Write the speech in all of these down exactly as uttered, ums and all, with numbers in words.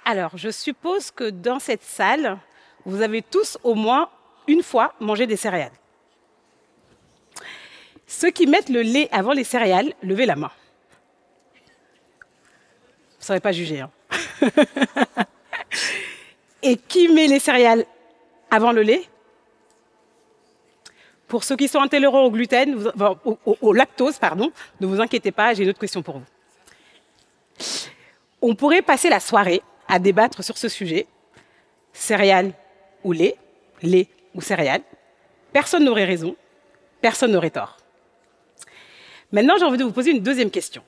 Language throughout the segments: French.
Alors, je suppose que dans cette salle, vous avez tous au moins une fois mangé des céréales. Ceux qui mettent le lait avant les céréales, levez la main. Vous ne saurez pas juger. Hein. Et qui met les céréales avant le lait? Pour ceux qui sont intolérants au gluten, vous, enfin, au, au, au lactose, pardon, ne vous inquiétez pas, j'ai une autre question pour vous. On pourrait passer la soirée à débattre sur ce sujet, céréales ou lait, lait ou céréales. Personne n'aurait raison, personne n'aurait tort. Maintenant, j'ai envie de vous poser une deuxième question.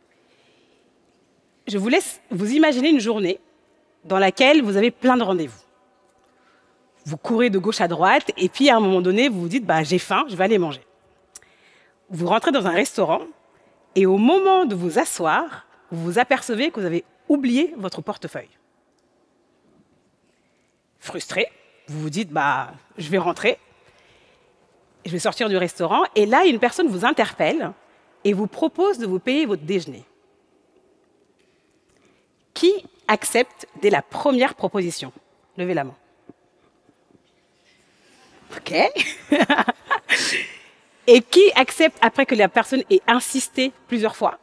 Je vous laisse vous imaginer une journée dans laquelle vous avez plein de rendez-vous. Vous courez de gauche à droite et puis à un moment donné, vous vous dites bah, « j'ai faim, je vais aller manger ». Vous rentrez dans un restaurant et au moment de vous asseoir, vous vous apercevez que vous avez oublié votre portefeuille. Frustré, vous vous dites bah, « je vais rentrer, je vais sortir du restaurant » et là, une personne vous interpelle et vous propose de vous payer votre déjeuner. Qui accepte dès la première proposition? Levez la main. OK. Et qui accepte après que la personne ait insisté plusieurs fois?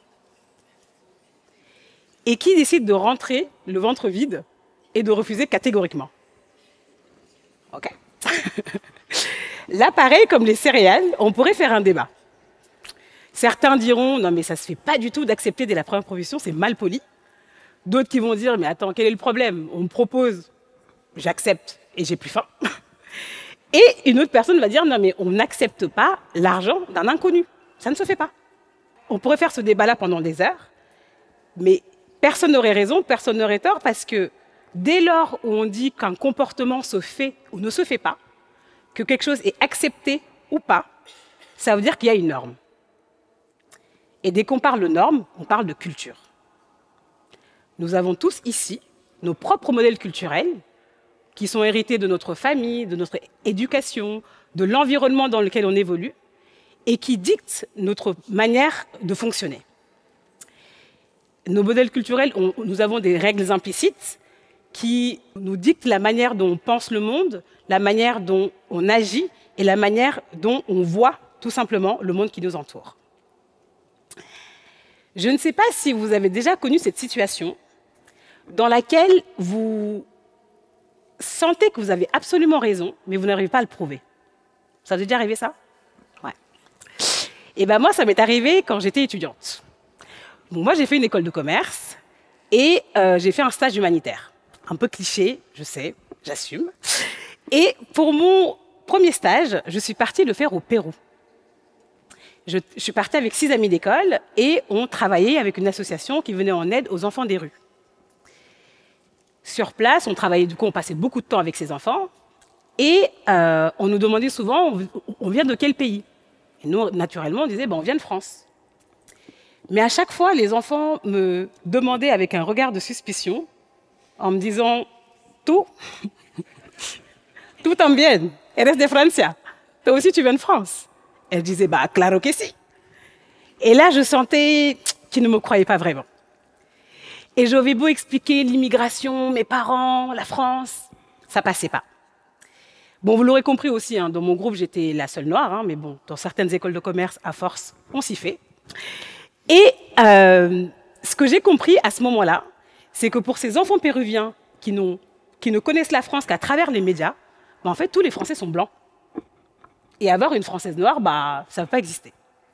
Et qui décide de rentrer le ventre vide et de refuser catégoriquement? OK. Là, pareil, comme les céréales, on pourrait faire un débat. Certains diront, non mais ça ne se fait pas du tout d'accepter dès la première proposition, c'est mal poli. D'autres qui vont dire, mais attends, quel est le problème? On me propose, j'accepte et j'ai plus faim. Et une autre personne va dire, non mais on n'accepte pas l'argent d'un inconnu. Ça ne se fait pas. On pourrait faire ce débat-là pendant des heures, mais personne n'aurait raison, personne n'aurait tort, parce que dès lors où on dit qu'un comportement se fait ou ne se fait pas, que quelque chose est accepté ou pas, ça veut dire qu'il y a une norme. Et dès qu'on parle de normes, on parle de culture. Nous avons tous ici nos propres modèles culturels qui sont hérités de notre famille, de notre éducation, de l'environnement dans lequel on évolue et qui dictent notre manière de fonctionner. Nos modèles culturels, on, nous avons des règles implicites qui nous dictent la manière dont on pense le monde, la manière dont on agit et la manière dont on voit tout simplement le monde qui nous entoure. Je ne sais pas si vous avez déjà connu cette situation dans laquelle vous sentez que vous avez absolument raison, mais vous n'arrivez pas à le prouver. Ça vous est déjà arrivé, ça? Ouais. Et ben moi, ça m'est arrivé quand j'étais étudiante. Bon, moi, j'ai fait une école de commerce et euh, j'ai fait un stage humanitaire. Un peu cliché, je sais, j'assume. Et pour mon premier stage, je suis partie le faire au Pérou. Je, je suis partie avec six amis d'école et on travaillait avec une association qui venait en aide aux enfants des rues. Sur place, on travaillait, du coup, on passait beaucoup de temps avec ces enfants et euh, on nous demandait souvent, on, on vient de quel pays? Et nous, naturellement, on disait, ben, on vient de France. Mais à chaque fois, les enfants me demandaient avec un regard de suspicion, en me disant, tú, tú también, eres de Francia, toi aussi tu viens de France. Elle disait, bah, claro que si. Et là, je sentais qu'ils ne me croyaient pas vraiment. Et j'avais beau expliquer l'immigration, mes parents, la France, ça passait pas. Bon, vous l'aurez compris aussi, hein, dans mon groupe, j'étais la seule noire, hein, mais bon, dans certaines écoles de commerce, à force, on s'y fait. Et euh, ce que j'ai compris à ce moment-là, c'est que pour ces enfants péruviens qui, qui ne connaissent la France qu'à travers les médias, bah, en fait, tous les Français sont blancs. Et avoir une Française noire, bah, ça ne peut pas exister.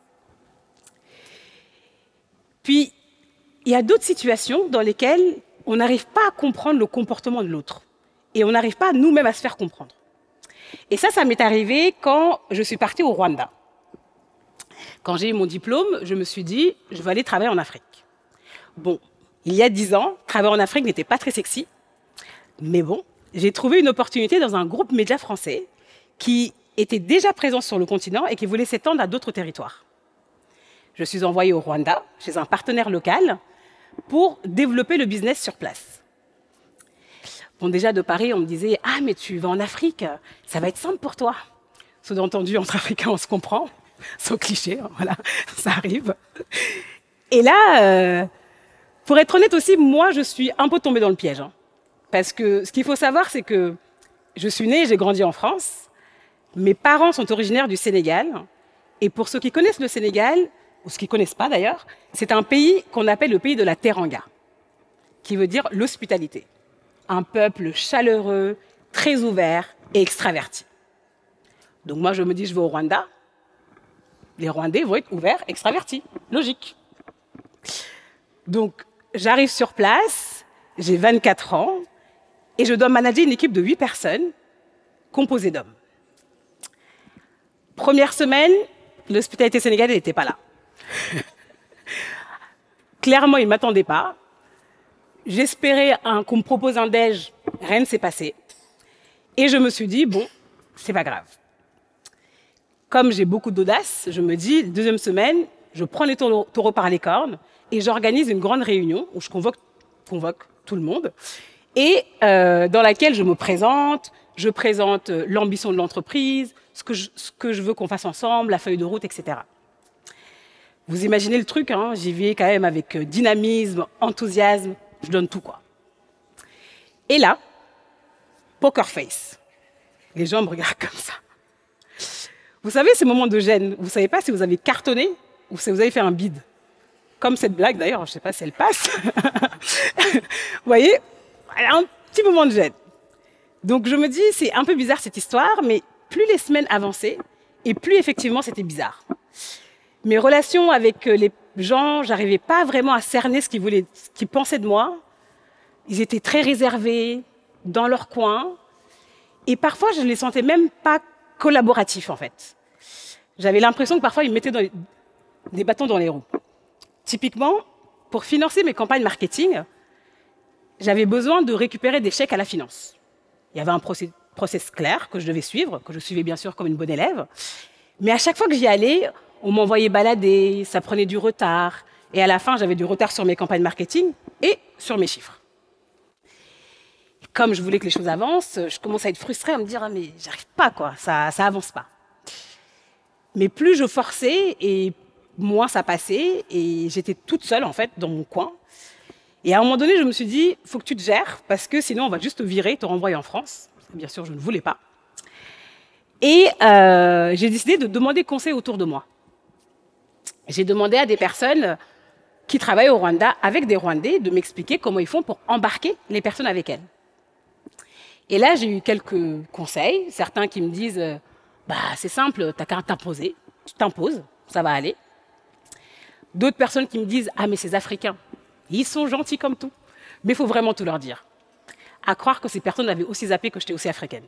Puis, il y a d'autres situations dans lesquelles on n'arrive pas à comprendre le comportement de l'autre. Et on n'arrive pas nous-mêmes à se faire comprendre. Et ça, ça m'est arrivé quand je suis partie au Rwanda. Quand j'ai eu mon diplôme, je me suis dit, je vais aller travailler en Afrique. Bon, il y a dix ans, travailler en Afrique n'était pas très sexy. Mais bon, j'ai trouvé une opportunité dans un groupe média français qui était déjà présent sur le continent et qui voulait s'étendre à d'autres territoires. Je suis envoyée au Rwanda, chez un partenaire local, pour développer le business sur place. Bon, déjà de Paris, on me disait « Ah, mais tu vas en Afrique, ça va être simple pour toi. » Sous-entendu, entre Africains, on se comprend. Sans cliché, hein, voilà, ça arrive. Et là, euh, Pour être honnête aussi, moi, je suis un peu tombée dans le piège. Hein. Parce que ce qu'il faut savoir, c'est que je suis née et j'ai grandi en France. Mes parents sont originaires du Sénégal. Et pour ceux qui connaissent le Sénégal, ou ceux qui ne connaissent pas d'ailleurs, c'est un pays qu'on appelle le pays de la Teranga, qui veut dire l'hospitalité. Un peuple chaleureux, très ouvert et extraverti. Donc moi, je me dis, je vais au Rwanda. Les Rwandais vont être ouverts, extravertis. Logique. Donc, j'arrive sur place, j'ai vingt-quatre ans, et je dois manager une équipe de huit personnes, composée d'hommes. Première semaine, l'hospitalité sénégalaise n'était pas là. Clairement, ils ne m'attendaient pas. J'espérais qu'on me propose un déj, rien ne s'est passé. Et je me suis dit, bon, c'est pas grave. Comme j'ai beaucoup d'audace, je me dis, deuxième semaine, je prends les taureaux, taureaux par les cornes et j'organise une grande réunion où je convoque, convoque tout le monde et euh, dans laquelle je me présente, je présente l'ambition de l'entreprise, ce que je, ce que je veux qu'on fasse ensemble, la feuille de route, et cetera. Vous imaginez le truc, hein, j'y vais quand même avec dynamisme, enthousiasme, je donne tout quoi. Et là, poker face. Les gens me regardent comme ça. Vous savez, ces moments de gêne, vous ne savez pas si vous avez cartonné ou si vous avez fait un bide. Comme cette blague d'ailleurs, je ne sais pas si elle passe. Vous voyez, un petit moment de gêne. Donc je me dis, c'est un peu bizarre cette histoire, mais plus les semaines avançaient, et plus effectivement c'était bizarre. Mes relations avec les gens, j'arrivais pas vraiment à cerner ce qu'ils voulaient, ce qu'ils pensaient de moi. Ils étaient très réservés, dans leur coin, et parfois je ne les sentais même pas collaboratifs en fait. J'avais l'impression que parfois ils me mettaient dans les, des bâtons dans les roues. Typiquement, pour financer mes campagnes marketing, j'avais besoin de récupérer des chèques à la finance. Il y avait un process, process clair que je devais suivre, que je suivais bien sûr comme une bonne élève. Mais à chaque fois que j'y allais, on m'envoyait balader, ça prenait du retard. Et à la fin, j'avais du retard sur mes campagnes marketing et sur mes chiffres. Et comme je voulais que les choses avancent, je commençais à être frustrée, à me dire ah, « mais j'arrive pas, quoi, ça ça avance pas ». Mais plus je forçais, et moins ça passait. Et j'étais toute seule, en fait, dans mon coin. Et à un moment donné, je me suis dit « il faut que tu te gères, parce que sinon, on va juste te virer, te renvoyer en France ». Bien sûr, je ne voulais pas. Et euh, j'ai décidé de demander conseil autour de moi. J'ai demandé à des personnes qui travaillent au Rwanda avec des Rwandais de m'expliquer comment ils font pour embarquer les personnes avec elles. Et là, j'ai eu quelques conseils. Certains qui me disent bah, « c'est simple, t'as qu'à t'imposer, tu t'imposes, ça va aller ». D'autres personnes qui me disent « ah mais ces Africains, ils sont gentils comme tout, mais il faut vraiment tout leur dire ». À croire que ces personnes avaient aussi zappé que j'étais aussi africaine.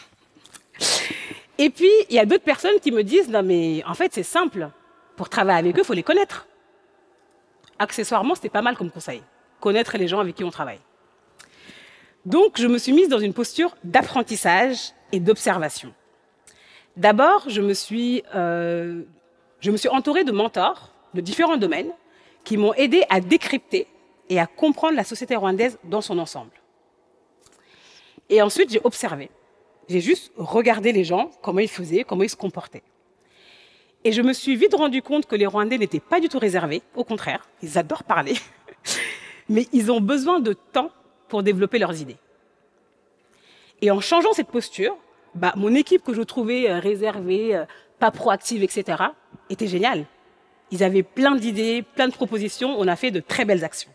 Et puis, il y a d'autres personnes qui me disent « non mais en fait, c'est simple, pour travailler avec eux, il faut les connaître ». Accessoirement, c'était pas mal comme conseil, connaître les gens avec qui on travaille. Donc, je me suis mise dans une posture d'apprentissage et d'observation. D'abord, je me suis, euh, je me suis entourée de mentors de différents domaines qui m'ont aidée à décrypter et à comprendre la société rwandaise dans son ensemble. Et ensuite, j'ai observé. J'ai juste regardé les gens, comment ils faisaient, comment ils se comportaient. Et je me suis vite rendu compte que les Rwandais n'étaient pas du tout réservés. Au contraire, ils adorent parler. Mais ils ont besoin de temps pour développer leurs idées. Et en changeant cette posture, bah, mon équipe que je trouvais réservée, pas proactive, et cetera, était géniale. Ils avaient plein d'idées, plein de propositions. On a fait de très belles actions.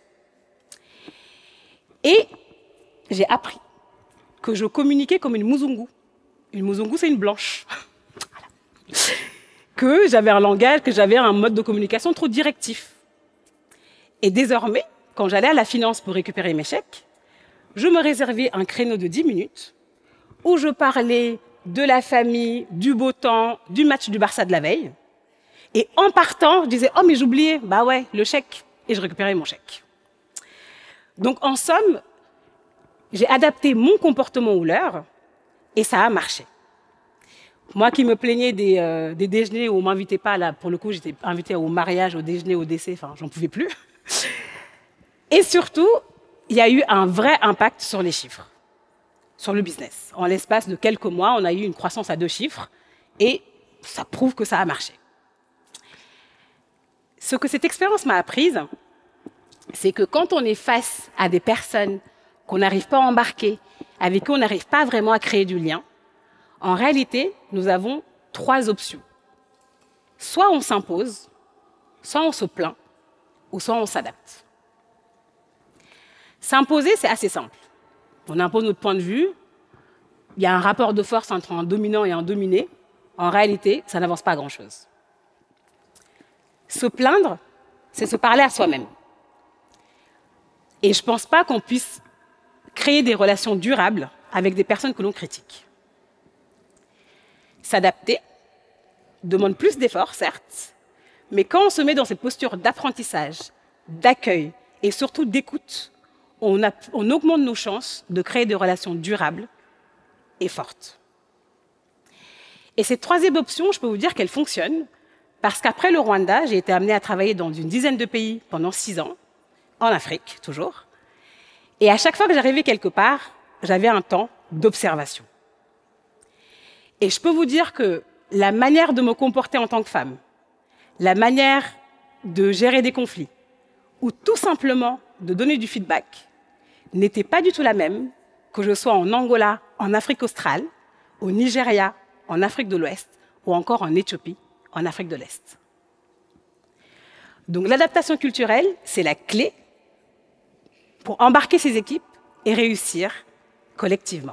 Et j'ai appris que je communiquais comme une Muzungu. Une Muzungu, c'est une blanche. Voilà. Que j'avais un langage, que j'avais un mode de communication trop directif. Et désormais, quand j'allais à la finance pour récupérer mes chèques, je me réservais un créneau de dix minutes où je parlais de la famille, du beau temps, du match du Barça de la veille. Et en partant, je disais « oh, mais j'oubliais, bah ouais, le chèque ». Et je récupérais mon chèque. Donc, en somme, j'ai adapté mon comportement aux leurs et ça a marché. Moi qui me plaignais des, euh, des déjeuners où on ne m'invitait pas, là, pour le coup, j'étais invitée au mariage, au déjeuner, au décès, enfin, j'en pouvais plus. Et surtout, il y a eu un vrai impact sur les chiffres, sur le business. En l'espace de quelques mois, on a eu une croissance à deux chiffres et ça prouve que ça a marché. Ce que cette expérience m'a apprise, c'est que quand on est face à des personnes qu'on n'arrive pas à embarquer, avec qui on n'arrive pas vraiment à créer du lien, en réalité, nous avons trois options. Soit on s'impose, soit on se plaint, ou soit on s'adapte. S'imposer, c'est assez simple. On impose notre point de vue, il y a un rapport de force entre un dominant et un dominé. En réalité, ça n'avance pas à grand-chose. Se plaindre, c'est se parler à soi-même. Et je ne pense pas qu'on puisse créer des relations durables avec des personnes que l'on critique. S'adapter demande plus d'efforts, certes, mais quand on se met dans cette posture d'apprentissage, d'accueil et surtout d'écoute, on, on augmente nos chances de créer des relations durables et fortes. Et cette troisième option, je peux vous dire qu'elle fonctionne, parce qu'après le Rwanda, j'ai été amenée à travailler dans une dizaine de pays pendant six ans, en Afrique toujours, et à chaque fois que j'arrivais quelque part, j'avais un temps d'observation. Et je peux vous dire que la manière de me comporter en tant que femme, la manière de gérer des conflits, ou tout simplement de donner du feedback, n'était pas du tout la même que je sois en Angola, en Afrique australe, au Nigeria, en Afrique de l'Ouest, ou encore en Éthiopie, en Afrique de l'Est. Donc l'adaptation culturelle, c'est la clé pour embarquer ces équipes et réussir collectivement.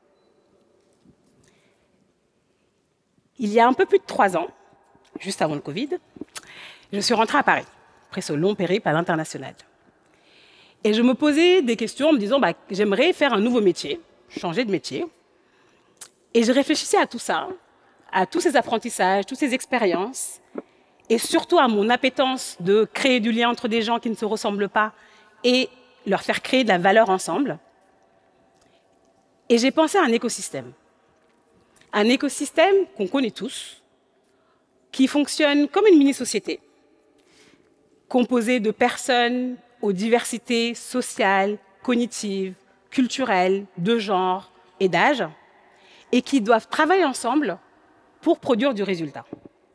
Il y a un peu plus de trois ans, juste avant le Covid, je suis rentrée à Paris, après ce long périple à l'international. Et je me posais des questions en me disant bah, « j'aimerais faire un nouveau métier, changer de métier ». Et je réfléchissais à tout ça, à tous ces apprentissages, toutes ces expériences, et surtout à mon appétence de créer du lien entre des gens qui ne se ressemblent pas et leur faire créer de la valeur ensemble. Et j'ai pensé à un écosystème. Un écosystème qu'on connaît tous, qui fonctionne comme une mini-société, composée de personnes aux diversités sociales, cognitives, culturelles, de genre et d'âge, et qui doivent travailler ensemble pour produire du résultat.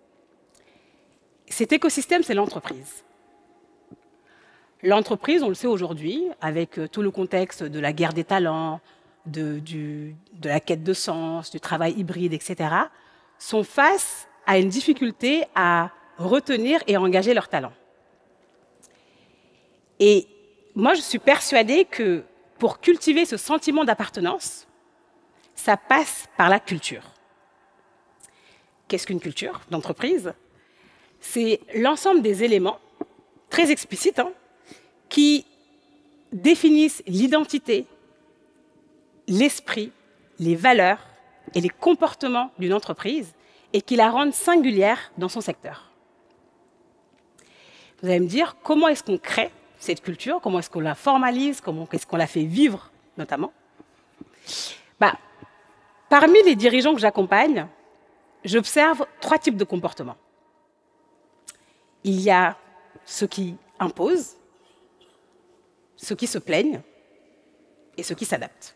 Cet écosystème, c'est l'entreprise. L'entreprise, on le sait aujourd'hui, avec tout le contexte de la guerre des talents, de, du, de la quête de sens, du travail hybride, et cetera, sont face à une difficulté à retenir et engager leurs talents. Et moi, je suis persuadée que pour cultiver ce sentiment d'appartenance, ça passe par la culture. Qu'est-ce qu'une culture d'entreprise? C'est l'ensemble des éléments, très explicites, hein, qui définissent l'identité, l'esprit, les valeurs et les comportements d'une entreprise et qui la rendent singulière dans son secteur. Vous allez me dire, comment est-ce qu'on crée cette culture? Comment est-ce qu'on la formalise? Comment est-ce qu'on la fait vivre, notamment? Bah, parmi les dirigeants que j'accompagne, j'observe trois types de comportements. Il y a ceux qui imposent, ceux qui se plaignent et ceux qui s'adaptent.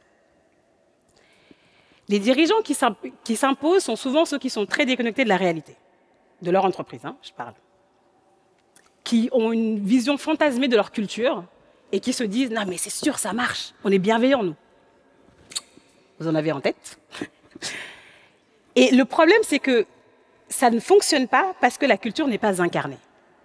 Les dirigeants qui s'imposent sont souvent ceux qui sont très déconnectés de la réalité, de leur entreprise, hein, je parle, qui ont une vision fantasmée de leur culture et qui se disent « Non, mais c'est sûr, ça marche, on est bienveillants, nous ». Vous en avez en tête? Et le problème, c'est que ça ne fonctionne pas parce que la culture n'est pas incarnée.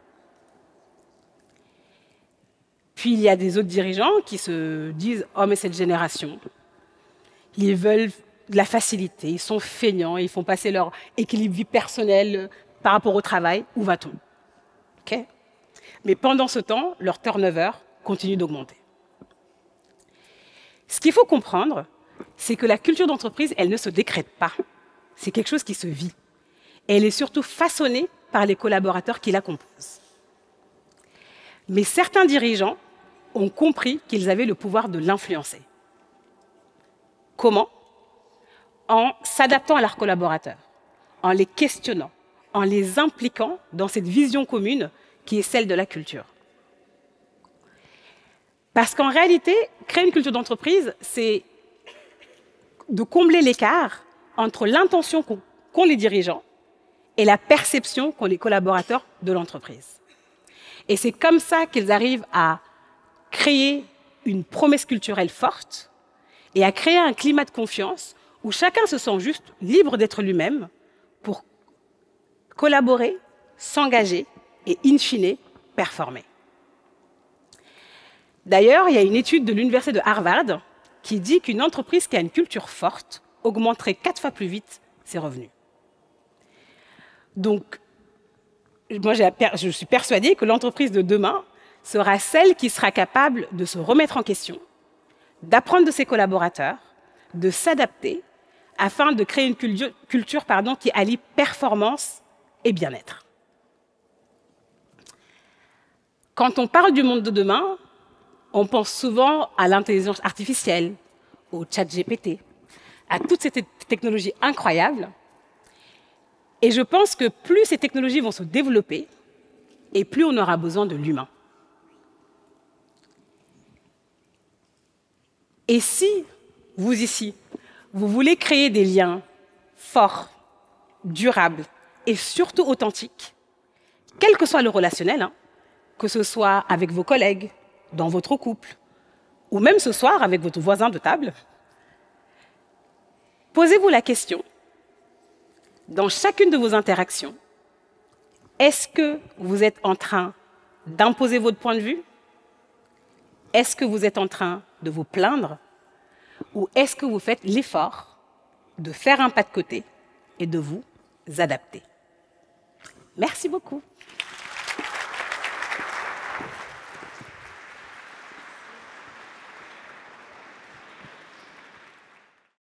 Puis il y a des autres dirigeants qui se disent « Oh, mais cette génération, ils veulent de la facilité, ils sont feignants, ils font passer leur équilibre vie personnelle par rapport au travail, où va-t-on » Okay. Mais pendant ce temps, leur turnover continue d'augmenter. Ce qu'il faut comprendre, c'est que la culture d'entreprise, elle ne se décrète pas. C'est quelque chose qui se vit. Et elle est surtout façonnée par les collaborateurs qui la composent. Mais certains dirigeants ont compris qu'ils avaient le pouvoir de l'influencer. Comment? En s'adaptant à leurs collaborateurs, en les questionnant, en les impliquant dans cette vision commune qui est celle de la culture. Parce qu'en réalité, créer une culture d'entreprise, c'est de combler l'écart entre l'intention qu'ont qu'ont les dirigeants et la perception qu'ont les collaborateurs de l'entreprise. Et c'est comme ça qu'ils arrivent à créer une promesse culturelle forte et à créer un climat de confiance où chacun se sent juste libre d'être lui-même pour collaborer, s'engager et, in fine, performer. D'ailleurs, il y a une étude de l'université de Harvard qui dit qu'une entreprise qui a une culture forte augmenterait quatre fois plus vite ses revenus. Donc, moi, je suis persuadée que l'entreprise de demain sera celle qui sera capable de se remettre en question, d'apprendre de ses collaborateurs, de s'adapter, afin de créer une culture, culture pardon, qui allie performance et bien-être. Quand on parle du monde de demain, on pense souvent à l'intelligence artificielle, au chat G P T, à toutes ces technologies incroyables. Et je pense que plus ces technologies vont se développer, et plus on aura besoin de l'humain. Et si, vous ici, vous voulez créer des liens forts, durables et surtout authentiques, quel que soit le relationnel, hein, que ce soit avec vos collègues, dans votre couple, ou même ce soir avec votre voisin de table, posez-vous la question, dans chacune de vos interactions, est-ce que vous êtes en train d'imposer votre point de vue? Est-ce que vous êtes en train de vous plaindre? Ou est-ce que vous faites l'effort de faire un pas de côté et de vous adapter? Merci beaucoup.